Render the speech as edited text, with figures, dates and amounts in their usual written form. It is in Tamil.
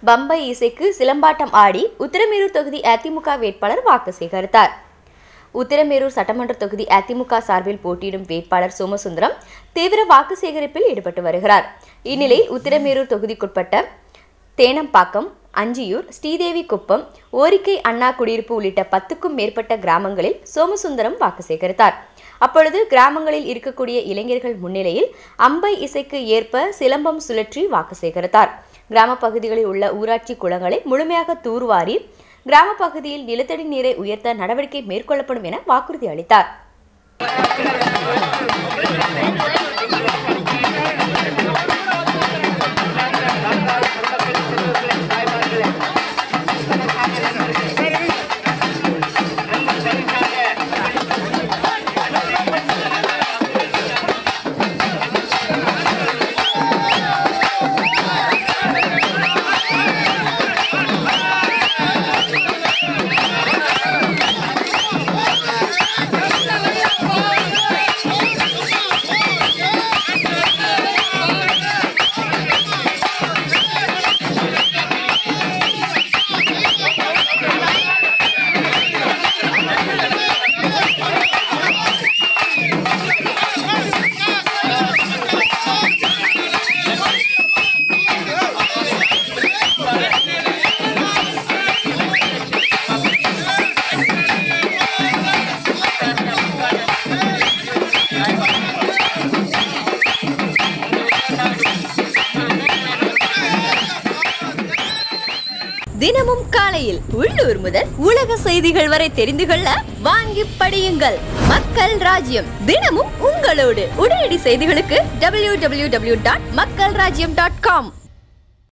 பம்பை இசைக்கு சிலம்பாட்டம் ஆடி உத்திரமேரூர் தொகுதி அதிமுக வேட்பாளர் வாக்கு சேகரித்தார். உத்திரமேரூர் சட்டமன்ற தொகுதி அதிமுக சார்பில் போட்டியிடும் வேட்பாளர் சோமசுந்தரம் தீவிர வாக்கு சேகரிப்பில் ஈடுபட்டு வருகிறார். இந்நிலை உத்திரமேரூர் தொகுதிக்குட்பட்ட தேனம்பாக்கம், அஞ்சியூர், ஸ்ரீதேவி குப்பம், ஓரிக்கை அண்ணா குடியிருப்பு உள்ளிட்ட 10க்கும் மேற்பட்ட கிராமங்களில் சோமசுந்தரம் வாக்கு சேகரித்தார். அப்பொழுது கிராமங்களில் இருக்கக்கூடிய இளைஞர்கள் முன்னிலையில் அம்பை இசைக்கு ஏற்ப சிலம்பம் சுழற்றி வாக்கு சேகரித்தார். கிராம பகுதிகளில் உள்ள ஊராட்சி குளங்களை முழுமையாக தூர்வாரி கிராம பகுதியில் நிலத்தடி நீரை உயர்த்த நடவடிக்கை மேற்கொள்ளப்படும் என வாக்குறுதி அளித்தார். தினமும் காலையில் உள்ளூர் முதல் உலக செய்திகள் வரை தெரிந்து கொள்ள வாங்கி படியுங்கள். மக்கள் ராஜ்யம், தினமும் உங்களோடு. உடனடி செய்திகளுக்கு www.மக்கள்ராஜ்யம்.com.